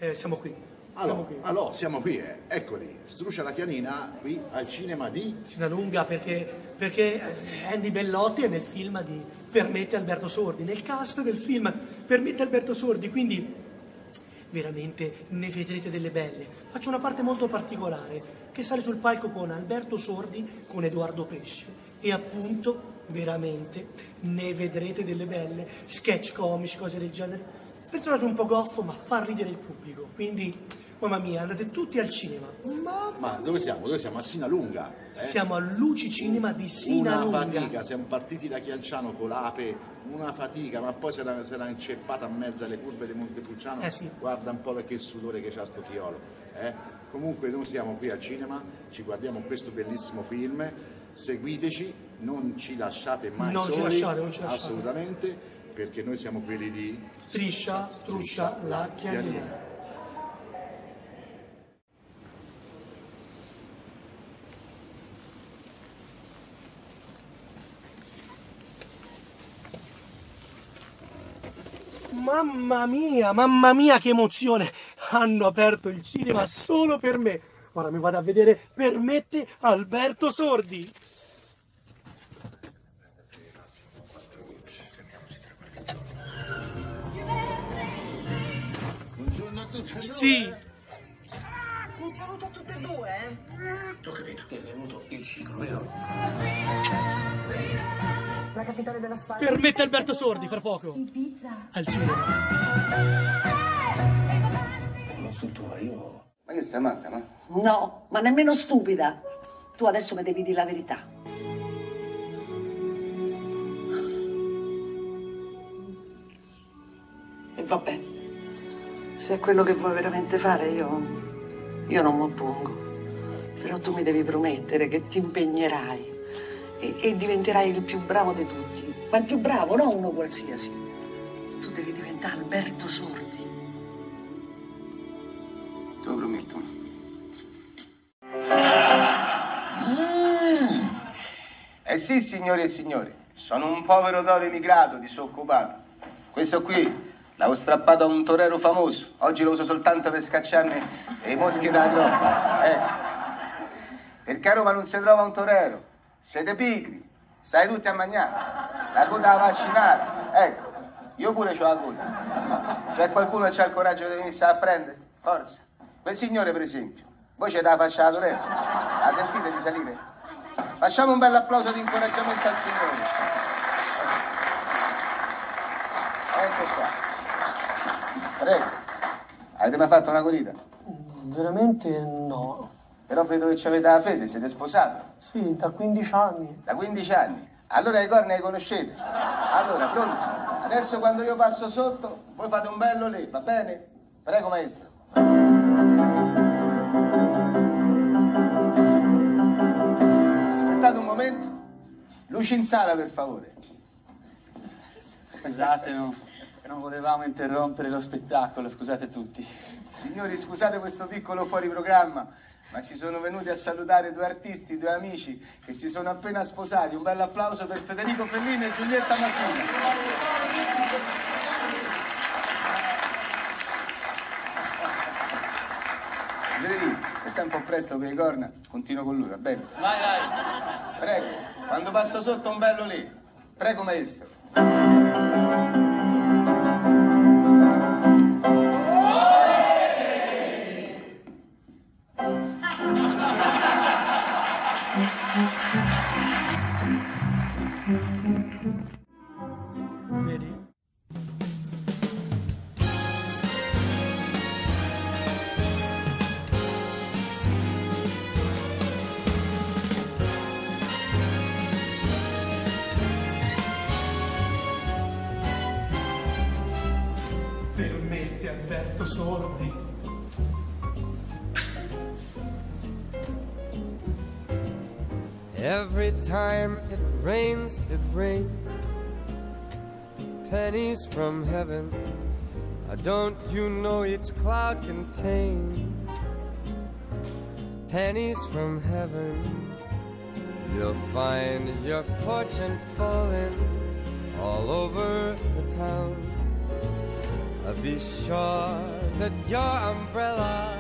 Siamo qui. Siamo qui, eccoli. Struscia la Chianina qui al cinema di Sinalunga, perché Andy Bellotti è nel film di Permette Alberto Sordi, nel cast del film Permette Alberto Sordi, quindi veramente ne vedrete delle belle. Faccio una parte molto particolare, che sale sul palco con Alberto Sordi, con Edoardo Pesce, e appunto veramente ne vedrete delle belle, sketch comici, cose del genere. Personaggio un po' goffo, ma fa ridere il pubblico, quindi mamma mia, andate tutti al cinema. Ma dove siamo? Dove siamo? A Sinalunga. Siamo al Luci Cinema di Sinalunga. Una fatica, siamo partiti da Chianciano con l'ape, una fatica, ma poi si era inceppata a mezzo alle curve di Montepulciano. Sì. Guarda un po' che sudore che c'ha sto fiolo. Comunque noi siamo qui al cinema, ci guardiamo questo bellissimo film, seguiteci, non ci lasciate mai non soli, ci lasciate. assolutamente, perché noi siamo quelli di Striscia, struscia la Chianina. Mamma mia che emozione! Hanno aperto il cinema solo per me. Ora mi vado a vedere Permette Alberto Sordi. Buongiorno a tutti. Sì. Un saluto a tutte e due. Ho capito che è venuto il ciclo, vero? La capitale della Spagna. Permette Alberto Sordi, fra poco. Al cinema. Non so tu, ma io... Ma che stai matta, no? No, ma nemmeno stupida. Tu adesso mi devi dire la verità. E vabbè, se è quello che vuoi veramente fare, io non mi oppongo. Però tu mi devi promettere che ti impegnerai e diventerai il più bravo di tutti. Ma il più bravo, non uno qualsiasi. Tu devi diventare Alberto Sordi. Te lo prometto. Eh sì, signori e signori, sono un povero toro emigrato, disoccupato. Questo qui l'avevo strappato a un torero famoso. Oggi lo uso soltanto per scacciarmi le mosche da groppa. Ecco. Perché a Roma non si trova un torero. Siete pigri, stai tutti a mangiare. La coda da vaccinare. Ecco, io pure c'ho la coda. C'è qualcuno che ha il coraggio di venirsi a prendere? Forza. Quel signore, per esempio. Voi c'è da faccia da torero. La sentite di salire? Facciamo un bel applauso di incoraggiamento al signore. Ecco qua. Prego. Avete mai fatto una corrida? Veramente no. Però vedo che ci avete la fede, siete sposati. Sì, da 15 anni. Da 15 anni. Allora i corni li conoscete. Allora, pronti? Adesso quando io passo sotto, voi fate un bello lì, va bene? Prego, maestro. Aspettate un momento. Luci in sala, per favore. Scusate, non volevamo interrompere lo spettacolo, scusate tutti. Signori, scusate questo piccolo fuori programma, ma ci sono venuti a salutare due artisti, due amici che si sono appena sposati. Un bel applauso per Federico Fellini e Giulietta Massina. Federico, è tempo presto per le corna, continuo con lui, va bene? Vai. Prego, quando passo sotto un bello lì. Prego, maestro. Vedi? Permette Alberto Sordi. Every time it rains, pennies from heaven. Don't you know each cloud contains pennies from heaven? You'll find your fortune falling all over the town. Be sure that your umbrella